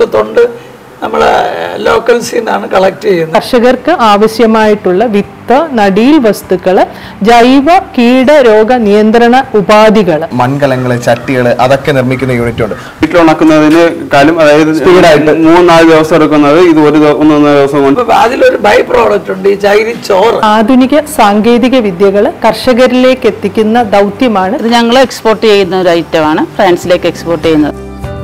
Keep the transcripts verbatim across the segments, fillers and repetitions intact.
നമുക്ക് തൊണ്ട് നമ്മളെ ലോക്കൽസിൽ നിന്നാണ് കളക്ട് ചെയ്യുന്നത്. കർഷകർക്ക് ആവശ്യമായിട്ടുള്ള വിത്ത്, നടീൽ വസ്തുക്കൾ, ജൈവ കീട രോഗ നിയന്ത്രണ ഉപാധികൾ, മൺകലങ്ങള്, ചട്ടികള് അതൊക്കെ നിർമ്മിക്കുന്ന യൂണിറ്റ് ഉണ്ട്. വീട്ടിൽ ഉണക്കുന്നതിനേക്കാളും അതായത് സ്പീഡായിട്ട് മൂന്നാല് ദിവസം എടുക്കുന്നത് ഇത് ഒരു ഒന്നൊന്നര ദിവസം കൊണ്ട്. അതിലൊരു ബൈ പ്രോഡക്റ്റ് ഉണ്ട്, ഈ ചകിരി ചോറ്. ആധുനിക സാങ്കേതിക വിദ്യകൾ കർഷകരിലേക്ക് എത്തിക്കുന്ന ദൗത്യമാണ് ഇത്. ഞങ്ങൾ എക്സ്പോർട്ട് ചെയ്യുന്ന ഒരു ഐറ്റമാണ്, ഫ്രാൻസിലേക്ക് എക്സ്പോർട്ട് ചെയ്യുന്നത്.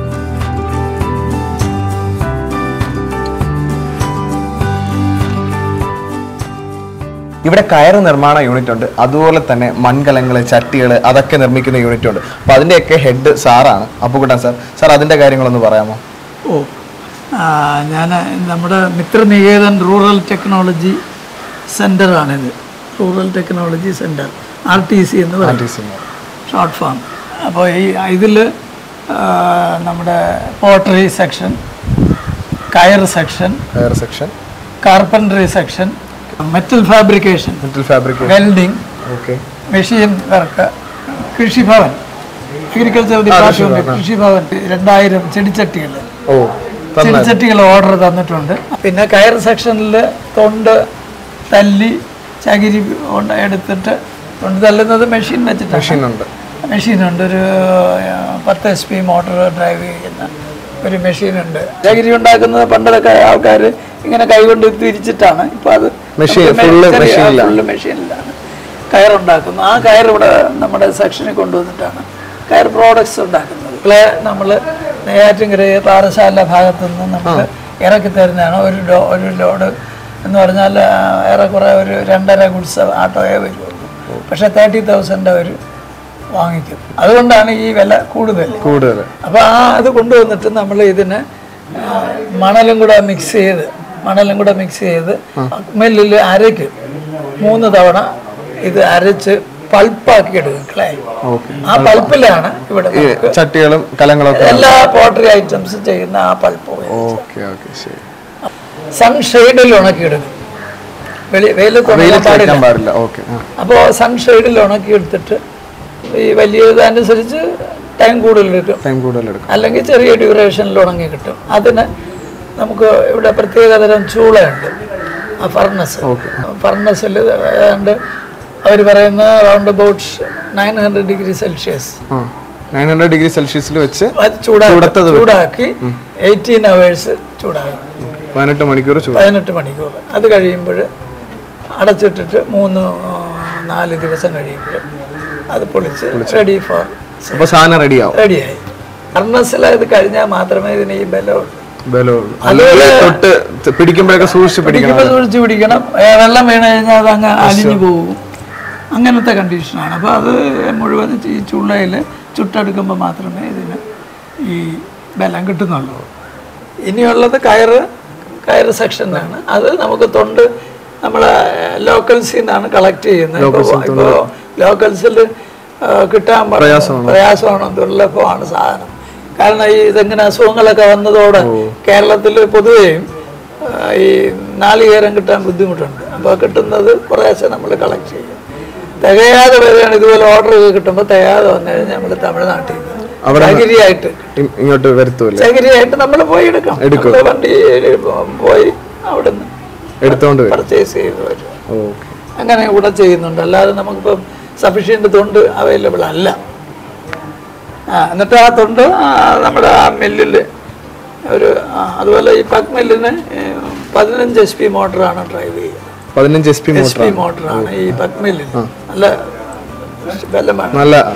ഇവിടെ കയറ് നിർമ്മാണ യൂണിറ്റ് ഉണ്ട്, അതുപോലെ തന്നെ മൺകലങ്ങള്, ചട്ടികള് അതൊക്കെ നിർമ്മിക്കുന്ന യൂണിറ്റ് ഉണ്ട്. അപ്പൊ അതിന്റെയൊക്കെ ഹെഡ് സാറാണ് അപ്പുകുട്ടൻ സാർ. സാർ അതിന്റെ കാര്യങ്ങളൊന്ന് പറയാമോ? ഓ, ഞാൻ നമ്മുടെ മിത്രനികേതൻ റൂറൽ ടെക്നോളജി സെൻ്ററാണിത്. Rural technology centre, R T C എന്ന് പറയും, ഷോർട്ട് ഫോം. അപ്പോൾ ഈ ഇതിൽ നമ്മുടെ പോട്ടറി സെക്ഷൻ, കയർ സെക്ഷൻ, കയർ section, carpentry section, metal fabrication, metal fabrication, welding, okay, machine work, Krishibhavan, agriculture department Krishibhavan രണ്ടായിരം ചെടിച്ചട്ടികൾ ഓ ചെടിച്ചട്ടികൾ ഓർഡർ തന്നിട്ടുണ്ട്. പിന്നെ കയർ സെക്ഷനിൽ തൊണ്ട് തല്ലി ചകിരി എടുത്തിട്ട് തൊണ്ട് തല്ലുന്നത് മെഷീൻ വെച്ചിട്ട് മെഷീനുണ്ട് മെഷീനുണ്ട് ഒരു പത്ത് എസ് പി മോട്ടോർ ഡ്രൈവ് ചെയ്യുന്ന ഒരു മെഷീനുണ്ട്. ചകിരി ഉണ്ടാക്കുന്നത് പണ്ടൊക്കെ ആൾക്കാർ ഇങ്ങനെ കൈകൊണ്ട് തിരിച്ചിട്ടാണ്, ഇപ്പൊ അത് ഫുള്ള് മെഷീനിലാണ് കയറുണ്ടാക്കുന്നത്. ആ കയർ ഇവിടെ നമ്മുടെ സെക്ഷനിൽ കൊണ്ടുവന്നിട്ടാണ് കയർ പ്രോഡക്ട്സ് ഉണ്ടാക്കുന്നത്. ക്ലേ നമ്മൾ നെയ്യാറ്റിൻകര പാറശാല ഭാഗത്തു നിന്ന് നമുക്ക് ഇറക്കി തരുന്നതാണ്. ഒരു ലോ ഒരു ലോഡ് എന്ന് പറഞ്ഞാൽ ഏറെക്കുറെ ഒരു രണ്ടര ഗുഡ്സ് ആട്ടോയെ വരുള്ളൂ, പക്ഷെ തേർട്ടി തൗസൻഡ് അവർ വാങ്ങിക്കും. അതുകൊണ്ടാണ് ഈ വില കൂടുതൽ കൂടുതൽ. അപ്പോൾ ആ അത് കൊണ്ടുവന്നിട്ട് നമ്മൾ ഇതിന് മണലും കൂടെ മിക്സ് ചെയ്ത് മണലും കൂടെ മിക്സ് ചെയ്ത് മില്ലിൽ അരയ്ക്കും. മൂന്ന് തവണ ഇത് അരച്ച് പൾപ്പാക്കി എടുക്കും ക്ലേ. ആ പൾപ്പിലാണ് ഇവിടെ ചട്ടികളും കലങ്ങളും എല്ലാ പോട്ടറി ഐറ്റംസും ചെയ്യുന്ന ആ പൾപ്പ്. സൺഷെയ്ഡിൽ ഉണക്കിയെടുക്കും, വെയിലത്ത് പാടില്ല. അപ്പോൾ സൺഷെയ്ഡിൽ ഉണക്കി എടുത്തിട്ട് ഈ വലിയ ഇതനുസരിച്ച് ടൈം കൂടുതലെടുക്കും, ടൈം കൂടുതലെടുക്കും അല്ലെങ്കിൽ ചെറിയ ഡ്യൂറേഷനിൽ ഉണങ്ങി കിട്ടും. അതിന് നമുക്ക് ഇവിടെ പ്രത്യേകതരം ചൂളയുണ്ട്, ആ ഫർണസ്. ഫർണസിൽ ഏതാണ്ട് അവർ പറയുന്ന round about nine hundred degree Celsius nine hundred degree സെൽഷ്യസിൽ വെച്ച് ചൂടാക്കി എയ്റ്റീൻ അവേഴ്സ് ചൂടാകും, പതിനെട്ട് മണിക്കൂർ പതിനെട്ട് മണിക്കൂർ. അത് കഴിയുമ്പോൾ അടച്ചിട്ടിട്ട് മൂന്ന് നാല് ദിവസം കഴിയുമ്പോൾ അത് പൊളിച്ച് റെഡി ഫോർ സാധനം റെഡിയാവും. റെഡിയായി. ഫർണസിൽ ഇത് കഴിഞ്ഞാൽ മാത്രമേ ഇതിന് ഈ ബലമുള്ളൂ. പിടിക്കുമ്പോഴൊക്കെ സൂക്ഷിച്ച് പിടിക്കണം, സൂക്ഷിച്ച് പിടിക്കണം. വെള്ളം വീണ് കഴിഞ്ഞാൽ അത് അങ്ങ് അലിഞ്ഞു പോകും, അങ്ങനത്തെ കണ്ടീഷനാണ്. അപ്പോൾ അത് മുഴുവൻ ഈ ചുള്ളയിൽ ചുട്ടെടുക്കുമ്പോൾ മാത്രമേ ഇതിന് ഈ ബലം കിട്ടുന്നുള്ളൂ. ഇനിയുള്ളത് കയറ് കയറ് സെക്ഷനാണ്. അത് നമുക്ക് തൊണ്ട് നമ്മളെ ലോക്കൽസിൽ നിന്നാണ് കളക്ട് ചെയ്യുന്നത്. ഇപ്പോൾ ലോക്കൽസിൽ കിട്ടാൻ പ്രയാസമാണ്, ദുർലഭമാണ് സാധനം. കാരണം ഈ ഇതെങ്ങനെ അസുഖങ്ങളൊക്കെ വന്നതോടെ കേരളത്തിൽ പൊതുവെയും ഈ നാളികേരം കിട്ടാൻ ബുദ്ധിമുട്ടുണ്ട്. അപ്പോൾ കിട്ടുന്നത് കുറേശ്ശെ നമ്മൾ കളക്ട് ചെയ്യും. തികയാതെ വരികയാണ്, ഇതുപോലെ ഓർഡർ കിട്ടുമ്പോൾ തികയാതെ വന്നു കഴിഞ്ഞാൽ നമ്മൾ തമിഴ്നാട്ടിൽ ചകിരിയായിട്ട് ഇങ്ങോട്ട് വരത്തൂല, ചകിരിയായിട്ട് നമ്മൾ പോയി എടുക്കാം. വണ്ടി പോയി അവിടെ നിന്ന് എടുത്തോണ്ട് പർച്ചേസ് ചെയ്ത് വരും. അങ്ങനെ ഇവിടെ ചെയ്യുന്നുണ്ട്. അല്ലാതെ നമുക്കിപ്പം സഫീഷ്യൻ്റ് തൊണ്ട് അവൈലബിൾ അല്ല. ആ എന്നിട്ട് ആ തൊണ്ട് നമ്മുടെ ആ മില്ലിൽ ഒരു അതുപോലെ ഈ പക് മില്ലിന് പതിനഞ്ച് എച്ച് പി മോട്ടറാണ് ഡ്രൈവ് ചെയ്യുന്നത്. പതിനഞ്ച് എച്ച് പി മോട്ടറാണ് ഈ പക് മില്ലിൽ. നല്ല ബലമാണ്,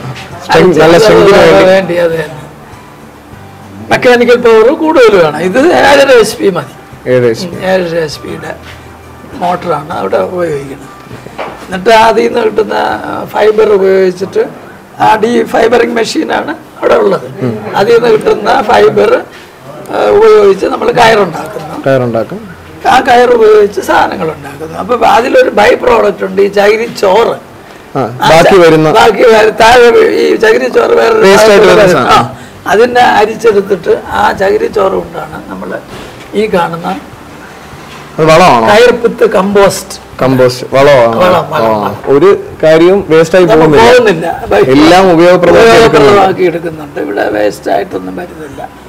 വേണ്ടി അത് തന്നെ. മെക്കാനിക്കൽ പവർ കൂടുതൽ വേണം. ഇത് ഏഴര എച്ച് പി മതി, ഏഴര എച്ച് പിയുടെ മോട്ടറാണ് അവിടെ ഉപയോഗിക്കുന്നത്. എന്നിട്ട് അതിൽ നിന്ന് കിട്ടുന്ന ഫൈബർ ഉപയോഗിച്ചിട്ട് ആ ഡി ഫൈബറിങ് മെഷീനാണ് അവിടെ ഉള്ളത്. അതിൽ നിന്ന് കിട്ടുന്ന ഫൈബർ ഉപയോഗിച്ച് നമ്മൾ കയറുണ്ടാക്കുന്നു. കയറുണ്ടാക്കും ആ കയർ ഉപയോഗിച്ച് സാധനങ്ങൾ ഉണ്ടാക്കുന്നു. അപ്പൊ അതിലൊരു ബൈ പ്രോഡക്റ്റ് ഉണ്ട്, ഈ ചകിരി ചോറ്. ബാക്കി വരുന്ന ബാക്കി താഴെ ഈ ചകിരി ചോറ് വേറെ അതിനെ അരിച്ചെടുത്തിട്ട് ആ ചകിരി ചോറ് കൊണ്ടാണ് നമ്മൾ ഈ കാണുന്ന കയർപ്പിത്ത് കമ്പോസ്റ്റ് കമ്പോസ്റ്റ് വളമാണ്. ഒരു കാര്യവും വേസ്റ്റ് ആയി പോകുന്നില്ല, എല്ലാം ഉപയോഗപ്രദമാക്കി എടുക്കുന്നുണ്ട്. ഇവിടെ വേസ്റ്റ് ആയിട്ടൊന്നും വരുന്നില്ല.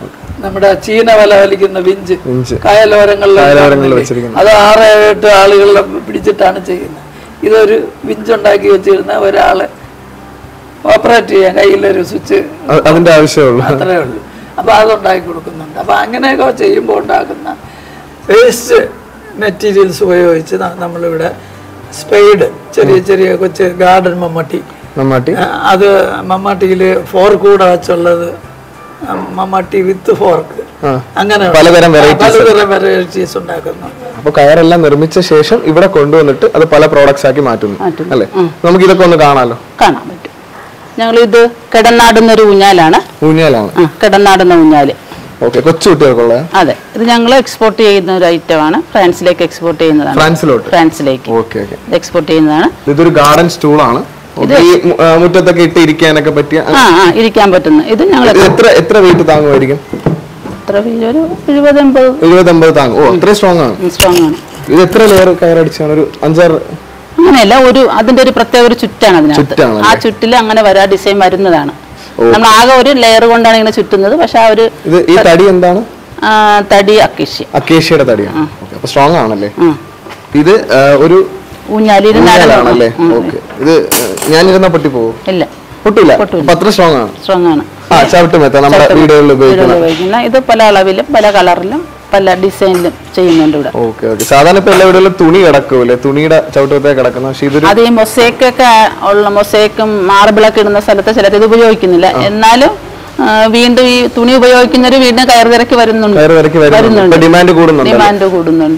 നമ്മുടെ ചീന വല വലിക്കുന്ന വിഞ്ച് കായലോരങ്ങളിൽ അത് ആറ് എട്ട് ആളുകളെ പിടിച്ചിട്ടാണ് ചെയ്യുന്നത്. ഇതൊരു വിഞ്ച് ഉണ്ടാക്കി വെച്ചിരുന്ന ഒരാളെ ഓപ്പറേറ്റ് ചെയ്യാൻ കയ്യിലൊരു സ്വിച്ച് അതിന്റെ ആവശ്യമുള്ളൂ, അത്രേ ഉള്ളൂ. അപ്പൊ അതുണ്ടാക്കി കൊടുക്കുന്നുണ്ട്. അപ്പൊ അങ്ങനെയൊക്കെ ചെയ്യുമ്പോൾ ഉണ്ടാക്കുന്ന വേസ്റ്റ് മെറ്റീരിയൽസ് ഉപയോഗിച്ച് നമ്മളിവിടെ സ്പെയ്ഡ്, ചെറിയ ചെറിയ കൊച്ചു ഗാർഡൻ മമ്മട്ടി, അത് മമ്മാട്ടിയിൽ ഫോർക്ക് കൂടെ വെച്ചുള്ളത്, മമ്മാട്ടി വിത്ത് ഫോർക്ക്, അങ്ങനെ പലതരം വെറൈറ്റീസ് ഉണ്ടാക്കുന്നു. അപ്പൊ കയറെല്ലാം നിർമ്മിച്ച ശേഷം ഇവിടെ കൊണ്ടുവന്നിട്ട് അത് പല പ്രോഡക്ട്സ് ആക്കി മാറ്റുന്നു അല്ലേ? നമുക്ക് ഇതൊക്കെ ഒന്ന് കാണാലോ. കാണാൻ പറ്റും. ഞങ്ങൾ ഇത് കിടന്നാടുന്ന ഒരു ഊഞ്ഞാലാണ്. ഊഞ്ഞാലാണ് കിടന്നാടുന്ന ഊഞ്ഞാല്. കൊച്ചു കുട്ടികൾക്കുള്ള. അതെ, ഇത് ഞങ്ങൾ എക്സ്പോർട്ട് ചെയ്യുന്ന ഒരു ഐറ്റമാണ്. ഫ്രാൻസിലേക്ക് എക്സ്പോർട്ട് ചെയ്യുന്നതാണ്. ഫ്രാൻസിലോട്ട് ഫ്രാൻസിലേക്ക് എക്സ്പോർട്ട് ചെയ്യുന്നതാണ്. ഇതൊരു ഗാർഡൻ സ്റ്റൂളാണ്. മുറ്റത്തൊക്കെ ഇട്ട് ഇരിക്കാനൊക്കെ പറ്റിയ ഇരിക്കാൻ പറ്റുന്ന ഇത് ഞങ്ങൾ എത്ര എത്ര വെയിറ്റ് താങ്ങുമായിരിക്കും? എത്ര ഒരു എഴുപത് എൺപത് എഴുപത് എൺപത് താങ്ങും. ഓ, അത്രയും സ്ട്രോങ് ആണ്. സ്ട്രോങ് ആണ്. ഇത് എത്ര ലെയർ കയറടിച്ചാണ്? ഒരു അഞ്ചാറ്. അങ്ങനെയല്ല, ഒരു അതിന്റെ ഒരു പ്രത്യേക ഒരു ചുറ്റാണ് അതിനകത്ത്. ആ ചുറ്റിൽ അങ്ങനെ വരാ ഡിസൈൻ വരുന്നതാണ്. നമ്മൾ ആകെ ഒരു ലെയർ കൊണ്ടാണ് ഇങ്ങനെ ചുറ്റുന്നത്. പക്ഷെ ആ ഒരു ഈ തടി എന്താണ്? തടി അക്കേഷ്യ. അക്കേഷ്യയുടെ തടിയാണ്. അപ്പൊ സ്ട്രോങ് ആണല്ലേ? ഇത് ഒരു ഊഞ്ഞാലിരുന്നാണല്ലേ? ഇത് ഞാനിരുന്ന പൊട്ടി പോകും? ഇല്ല, പൊട്ടില്ല. അത്ര സ്ട്രോങ് ആണ്. സ്ട്രോങ് ആണ്. നമ്മുടെ വീടുകളിൽ ഉപയോഗിക്കുന്ന ഇത് പല അളവിലും പല കളറിലും പല ഡിസൈനിലും ചെയ്യുന്നുണ്ട് ഇവിടെ. Okay okay. സാധാരണ ഇപ്പൊ എല്ലാ വീടുകളിലും തുണി കിടക്കൂല്ലേ? തുണിയുടെ ചവിട്ടത്തെ കിടക്കുന്ന. പക്ഷെ ഇത് അത് ഈ മൊസൈക്കൊക്കെ ഉള്ള മൊസൈക്കും മാർബിളൊക്കെ ഇടുന്ന സ്ഥലത്ത് ചിലർ ഇത് ഉപയോഗിക്കുന്നില്ല. എന്നാലും വീണ്ടും ഈ തുണി ഉപയോഗിക്കുന്നവര് വീണ്ടും കയറുതിരക്ക് വരുന്നുണ്ട്. ഡിമാൻഡ് ഡിമാൻഡ് കൂടുന്നുണ്ട്.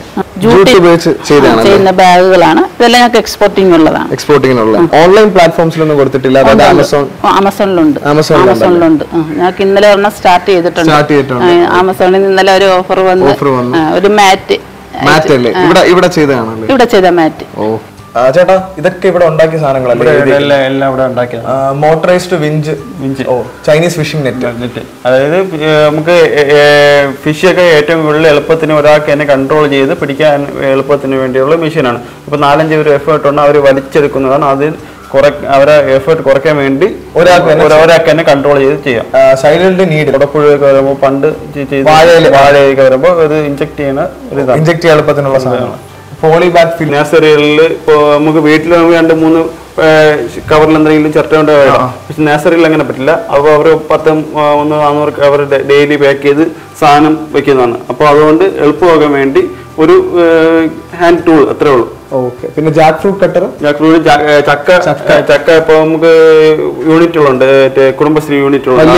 ചെയ്യുന്ന ബാഗുകളാണ് ഇതെല്ലാം ഞങ്ങൾക്ക് എക്സ്പോർട്ടിംഗ് ഉള്ളതാണ്. എക്സ്പോർട്ടിംഗ് ഓൺലൈൻ പ്ലാറ്റ്ഫോംസിലൊന്നും കൊടുത്തിട്ടില്ല. ആമസോണിലുണ്ട്. ആമസോണിലുണ്ട്. ഞങ്ങൾക്ക് ഇന്നലെ ഒരെണ്ണം സ്റ്റാർട്ട് ചെയ്തിട്ടുണ്ട്. ആമസോണിൽ ഇന്നലെ ഒരു ഓഫർ വന്ന് ഒരു മാറ്റ് ഇവിടെ ചെയ്തതാണ്. ഇവിടെ ചെയ്ത മാറ്റ്. ചേട്ടാ, ഇതൊക്കെ ഇവിടെ ഉണ്ടാക്കിയ സാധനങ്ങളല്ലേ? Motorised winch, winch Chinese fishing net net അതായത് നമുക്ക് ഫിഷ് ഒക്കെ ഏറ്റവും കൂടുതൽ എളുപ്പത്തിന് ഒരാൾക്ക് തന്നെ കൺട്രോൾ ചെയ്ത് പിടിക്കാൻ എളുപ്പത്തിന് വേണ്ടിയുള്ള മെഷീനാണ്. ഇപ്പൊ നാലഞ്ച് ഒരു എഫേർട്ട് ഉണ്ട് അവർ വലിച്ചെടുക്കുന്നതാണ്. അത് അവരെ എഫേർട്ട് കുറയ്ക്കാൻ വേണ്ടി ഒരാൾക്ക് തന്നെ കൺട്രോൾ ചെയ്ത് ചെയ്യാം. സൈലന്റ് നീഡ് ഉടപ്പുഴയൊക്കെ വരുമ്പോൾ പണ്ട് വാഴയൊക്കെ വരുമ്പോൾ ഇത് ഇൻജെക്ട് ചെയ്യുന്ന ഒരു ഇൻജെക്ട് ചെയ്യാൻ എളുപ്പത്തിനുള്ള സാധനമാണ്. പോളിബാഗ് നഴ്സറികളിൽ ഇപ്പോൾ നമുക്ക് വീട്ടിൽ രണ്ട് മൂന്ന് കവറിൽ എന്തെങ്കിലും ചിരട്ട കൊണ്ട് വേണം. പക്ഷെ നഴ്സറിയിൽ അങ്ങനെ പറ്റില്ല. അപ്പോൾ അവർ പത്ത് ഒന്ന് നാന്നൂറ് കവർ ഡെയിലി പാക്ക് ചെയ്ത് സാധനം വെക്കുന്നതാണ്. അപ്പോൾ അതുകൊണ്ട് എളുപ്പമാകാൻ വേണ്ടി ഒരു ഹാൻഡ് ടൂൾ അത്രേ ഉള്ളൂ. ഓക്കെ. പിന്നെ jackfruit cutter. Jackfruit ചക്ക ചക്ക ഇപ്പോൾ നമുക്ക് യൂണിറ്റുകളുണ്ട്, കുടുംബശ്രീ യൂണിറ്റുകളുണ്ട്.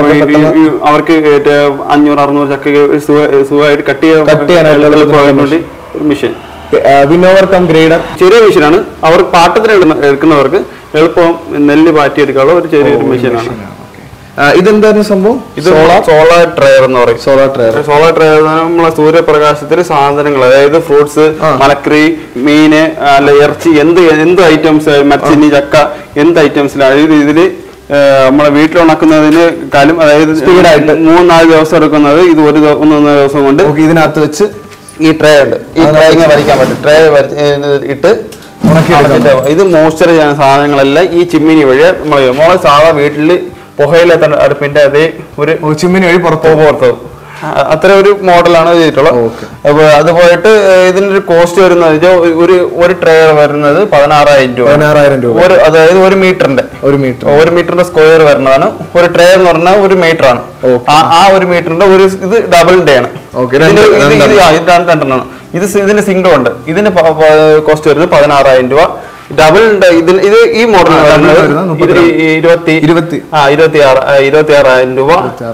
അവർക്ക് അഞ്ഞൂറ് അറുന്നൂറ് ചക്ക സുഖമായിട്ട് കട്ട് ചെയ്യാൻ എളുപ്പമാകാൻ വേണ്ടി ഒരു മെഷീൻ. വിനോവർ കം ഗ്രേഡർ ചെറിയ മെഷീനാണ്. അവർ പാട്ടത്തിന് എടുക്കുന്നവർക്ക് എളുപ്പം നെല്ല് പാറ്റിയെടുക്കാനുള്ള ഒരു ചെറിയൊരു മെഷീനാണ്. ഇതെന്തായിരുന്നു സംഭവം? ഇത് സോളാർ ട്രയർ എന്ന് പറയും. സോളാർ ട്രയർ സോളാർ ട്രയർ നമ്മളെ സൂര്യപ്രകാശത്തിൽ സാധനങ്ങൾ, അതായത് ഫ്രൂട്ട്സ്, മലക്കറി, മീന്, അല്ല ഇറച്ചി, എന്ത് എന്ത് ഐറ്റംസ്, മരച്ചിനി, ചക്ക, എന്ത് ഐറ്റംസിലാണ് ഇതിൽ നമ്മളെ വീട്ടിൽ ഉണക്കുന്നതിന് കാലം, അതായത് സ്പീഡായിട്ട് മൂന്നാല് ദിവസം എടുക്കുന്നത് ഇത് ഒരു ഒന്നൊന്നര ദിവസം കൊണ്ട് ഇതിനകത്ത് വെച്ച് ഈ ട്രേ ഉണ്ട്. ഈ ട്രേ ഇങ്ങനെ വരയ്ക്കാൻ പറ്റും. ട്രേ ഇട്ട് ഇത് മോയ്സ്ചർ ചെയ്യുന്ന സാധനങ്ങളെല്ലാം ഈ ചിമ്മിനി വഴി നമ്മൾ നമ്മളെ സാധാ വീട്ടിൽ പുകയിലെ അടുപ്പിന്റെ അതേ ഒരു ചിമ്മിനി വഴി പുറത്ത് പുറത്ത് അത്ര ഒരു മോഡലാണ് ചെയ്തിട്ടുള്ളത്. അപ്പൊ അത് പോയിട്ട് ഇതിന്റെ ഒരു കോസ്റ്റ് വരുന്നത് ഒരു ഒരു ട്രേ വരുന്നത് പതിനാറായിരം രൂപ. പതിനാറായിരം രൂപ ഒരു അതായത് ഒരു മീറ്ററിന്റെ ഒരു മീറ്റർ ഒരു മീറ്ററിന്റെ സ്ക്വയർ വരുന്നതാണ്. ഒരു ട്രേ എന്ന് പറഞ്ഞാൽ ഒരു മീറ്റർ ആണ്. ആ ഒരു മീറ്ററിന്റെ ഒരു ഇത് ഡബിളിന്റെ ആണ്. രണ്ടെണ്ണമാണ്. ഇത് ഇതിന് സിംഗിൾ ഉണ്ട്. ഇതിന് കോസ്റ്റ് വരുന്നത് പതിനാറായിരം രൂപ. ഡബിളിന്റെ ഇതിന് ഇത് ഈ മോഡൽ വരുന്നത് ഇരുപത്തി ഇരുപത്തി ആ ഇരുപത്തി ആറ് ഇരുപത്തി ആറായിരം രൂപ.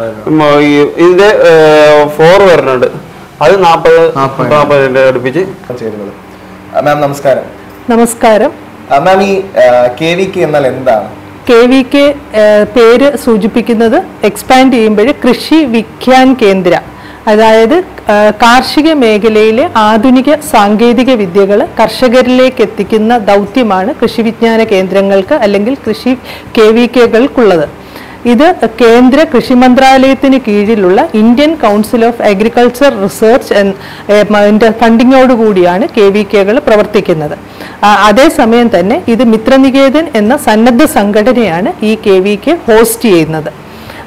ഇതിന്റെ ഫോർ വരുന്നുണ്ട്. അത് നാപ്പത് നാപ്പതിന്റെ അടുപ്പിച്ച് ചേരുന്നത്. മാം നമസ്കാരം. നമസ്കാരം മാം, ഈ കെ വി കെ എന്നാൽ എന്താണ്? കെ വി കെ പേര് സൂചിപ്പിക്കുന്നത് എക്സ്പാൻഡ് ചെയ്യുമ്പോൾ കൃഷി വിജ്ഞാൻ കേന്ദ്ര, അതായത് കാർഷിക മേഖലയിലെ ആധുനിക സാങ്കേതിക വിദ്യകൾ കർഷകരിലേക്ക് എത്തിക്കുന്ന ദൗത്യമാണ് കൃഷി വിജ്ഞാന കേന്ദ്രങ്ങൾക്ക് അല്ലെങ്കിൽ കൃഷി കെ വി കെകൾക്കുള്ളത്. ഇത് കേന്ദ്ര കൃഷി മന്ത്രാലയത്തിന് കീഴിലുള്ള Indian council of agriculture research എന്ന ഫണ്ടിങ്ങോടുകൂടിയാണ് കെ വി കെകൾ പ്രവർത്തിക്കുന്നത്. അതേസമയം തന്നെ ഇത് മിത്രനികേതൻ എന്ന സന്നദ്ധ സംഘടനയാണ് ഈ കെ വി കെ ഹോസ്റ്റ് ചെയ്യുന്നത്.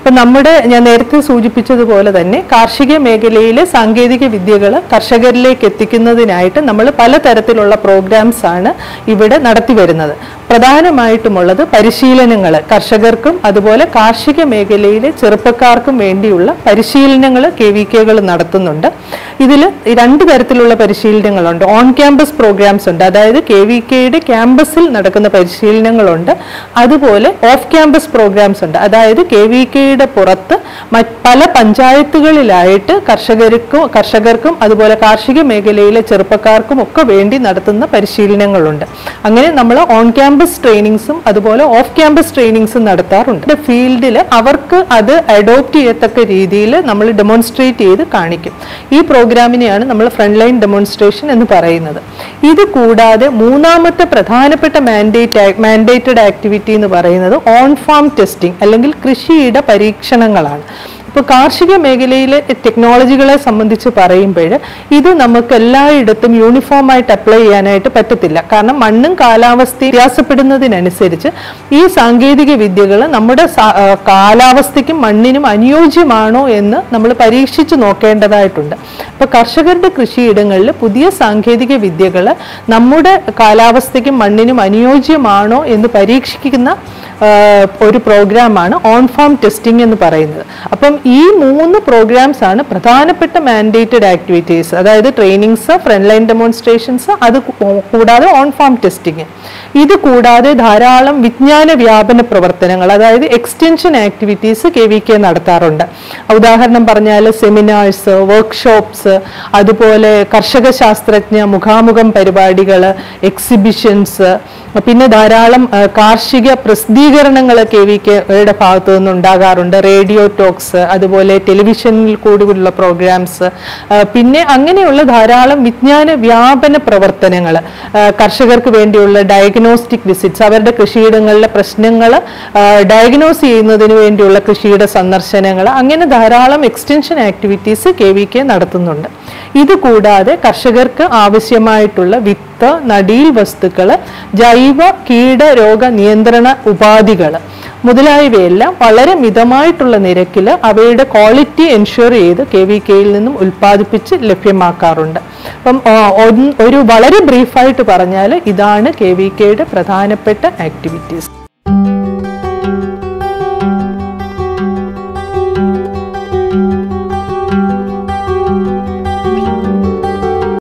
അപ്പം നമ്മുടെ ഞാൻ നേരത്തെ സൂചിപ്പിച്ചതുപോലെ തന്നെ കാർഷിക മേഖലയിലെ സാങ്കേതിക വിദ്യകൾ കർഷകരിലേക്ക് എത്തിക്കുന്നതിനായിട്ട് നമ്മൾ പലതരത്തിലുള്ള പ്രോഗ്രാംസ് ആണ് ഇവിടെ നടത്തി വരുന്നത്. പ്രധാനമായിട്ടുമുള്ളത് പരിശീലനങ്ങൾ കർഷകർക്കും അതുപോലെ കാർഷിക മേഖലയിലെ ചെറുപ്പക്കാർക്കും വേണ്ടിയുള്ള പരിശീലനങ്ങൾ കെ വി കെകൾ നടത്തുന്നുണ്ട്. ഇതിൽ രണ്ട് തരത്തിലുള്ള പരിശീലനങ്ങളുണ്ട്. ഓൺ ക്യാമ്പസ് പ്രോഗ്രാംസ് ഉണ്ട്, അതായത് കെ വി കെയുടെ ക്യാമ്പസിൽ നടക്കുന്ന പരിശീലനങ്ങളുണ്ട്. അതുപോലെ ഓഫ് ക്യാമ്പസ് പ്രോഗ്രാംസ് ഉണ്ട്, അതായത് കെ വി കെയുടെ പുറത്ത് പല പഞ്ചായത്തുകളിലായിട്ട് കർഷകർക്കും കർഷകർക്കും അതുപോലെ കാർഷിക മേഖലയിലെ ചെറുപ്പക്കാർക്കും ഒക്കെ വേണ്ടി നടത്തുന്ന പരിശീലനങ്ങളുണ്ട്. അങ്ങനെ നമ്മൾ ഓൺ ക്യാമ്പസ് ട്രെയിനിങ്സും അതുപോലെ ഓഫ് ക്യാമ്പസ് ട്രെയിനിങ്സും നടത്താറുണ്ട്. ഫീൽഡിൽ അവർക്ക് അത് അഡോപ്റ്റ് ചെയ്യത്തക്ക രീതിയിൽ നമ്മൾ ഡെമോൺസ്ട്രേറ്റ് ചെയ്ത് കാണിക്കും. ഈ പ്രോഗ്രാമിനെയാണ് നമ്മൾ ഫ്രണ്ട് ലൈൻ ഡെമോൺസ്ട്രേഷൻ എന്ന് പറയുന്നത്. ഇത് കൂടാതെ മൂന്നാമത്തെ പ്രധാനപ്പെട്ട മാൻഡേറ്റ് മാൻഡേറ്റഡ് ആക്ടിവിറ്റി എന്ന് പറയുന്നത് ഓൺ ഫാം ടെസ്റ്റിംഗ് അല്ലെങ്കിൽ കൃഷിയുടെ പരീക്ഷണങ്ങളാണ്. ഇപ്പോൾ കാർഷിക മേഖലയിലെ ടെക്നോളജികളെ സംബന്ധിച്ച് പറയുമ്പോൾ ഇത് നമുക്ക് എല്ലായിടത്തും യൂണിഫോം ആയിട്ട് അപ്ലൈ ചെയ്യാനായിട്ട് പറ്റത്തില്ല. കാരണം മണ്ണും കാലാവസ്ഥയും വ്യത്യാസപ്പെടുന്നതിനനുസരിച്ച് ഈ സാങ്കേതിക വിദ്യകൾ നമ്മുടെ കാലാവസ്ഥയ്ക്കും മണ്ണിനും അനുയോജ്യമാണോ എന്ന് നമ്മൾ പരീക്ഷിച്ച് നോക്കേണ്ടതായിട്ടുണ്ട്. അപ്പോൾ കർഷകരുടെ കൃഷിയിടങ്ങളിൽ പുതിയ സാങ്കേതിക വിദ്യകൾ നമ്മുടെ കാലാവസ്ഥയ്ക്കും മണ്ണിനും അനുയോജ്യമാണോ എന്ന് പരീക്ഷിക്കുന്ന ഒരു പ്രോഗ്രാമാണ് ഓൺ ഫാം ടെസ്റ്റിംഗ് എന്ന് പറയുന്നത്. അപ്പം ഈ മൂന്ന് പ്രോഗ്രാംസ് ആണ് പ്രധാനപ്പെട്ട മാൻഡേറ്റഡ് ആക്ടിവിറ്റീസ്, അതായത് ട്രെയിനിങ്സ്, ഫ്രണ്ട് ലൈൻ ഡെമോൺസ്ട്രേഷൻസ്, അത് കൂടാതെ ഓൺ ഫാം ടെസ്റ്റിംഗ്. ഇത് കൂടാതെ ധാരാളം വിജ്ഞാന വ്യാപന പ്രവർത്തനങ്ങൾ, അതായത് extension activities K V K നടത്താറുണ്ട്. ഉദാഹരണം പറഞ്ഞാൽ സെമിനാഴ്സ്, വർക്ക്ഷോപ്സ്, അതുപോലെ കർഷക ശാസ്ത്രജ്ഞ മുഖാമുഖം പരിപാടികൾ, എക്സിബിഷൻസ്, പിന്നെ ധാരാളം കാർഷിക പ്രസിദ്ധീകരണങ്ങൾ കെ വി കെയുടെ ഭാഗത്തു നിന്നുണ്ടാകാറുണ്ട്. റേഡിയോ ടോക്സ്, അതുപോലെ ടെലിവിഷനിൽ കൂടിയുള്ള പ്രോഗ്രാംസ്, പിന്നെ അങ്ങനെയുള്ള ധാരാളം വിജ്ഞാന വ്യാപന പ്രവർത്തനങ്ങൾ, കർഷകർക്ക് വേണ്ടിയുള്ള ഡയഗ്നോസ്റ്റിക് വിസിറ്റ്സ്, അവരുടെ കൃഷിയിടങ്ങളിലെ പ്രശ്നങ്ങൾ ഡയഗ്നോസ് ചെയ്യുന്നതിന് വേണ്ടിയുള്ള കൃഷിയുടെ സന്ദർശനങ്ങൾ, അങ്ങനെ ധാരാളം extension activities K V K നടത്തുന്നുണ്ട്. ഇത് കൂടാതെ കർഷകർക്ക് ആവശ്യമായിട്ടുള്ള വിത്ത്, നടീൽ വസ്തുക്കൾ, ജൈവ കീട രോഗ നിയന്ത്രണ ഉപാധികൾ മുതലായവയെല്ലാം വളരെ മിതമായിട്ടുള്ള നിരക്കിൽ അവയുടെ ക്വാളിറ്റി എൻഷുർ ചെയ്ത് കെ വി കെയിൽ നിന്നും ഉൽപ്പാദിപ്പിച്ച് ലഭ്യമാക്കാറുണ്ട്. അപ്പം ഒരു വളരെ ബ്രീഫായിട്ട് പറഞ്ഞാൽ ഇതാണ് കെ വി കെയുടെ പ്രധാനപ്പെട്ട ആക്ടിവിറ്റീസ്.